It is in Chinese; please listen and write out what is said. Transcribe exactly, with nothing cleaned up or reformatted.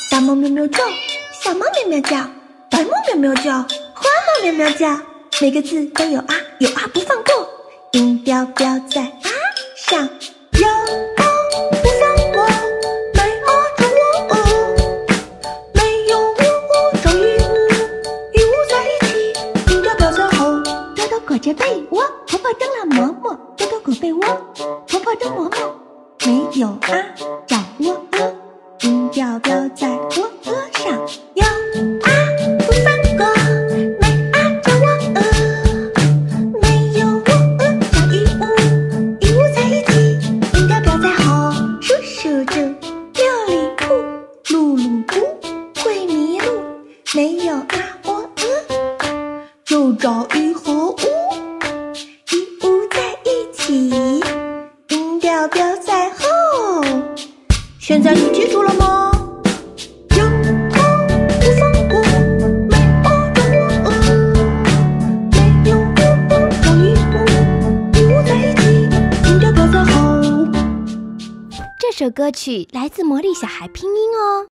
大猫喵喵叫，小猫喵喵叫，白猫喵喵叫，花猫喵喵叫，每个字都有啊，有啊不放过，音调标在啊上，有啊不放过，没啊找我哦，没有我我找一物，一物在一起，音调标在后，豆豆裹着被窝，婆婆蒸了馍馍，豆豆裹被窝，婆婆蒸馍馍，没有啊找我哦，音调标在我额上，有啊不放过，没啊找我呃，没有我呃找一物，一物在一起，音调标在后，数数猪，六里铺，噜噜嘟，会迷路，没有啊我呃，就找一和屋，一物在一起，音调标在后。现在你记住了吗？有啊不放过，没啊找我呃，没有我呃找一物，一物在一起，音调标在后。 这首歌曲来自魔力小孩拼音哦。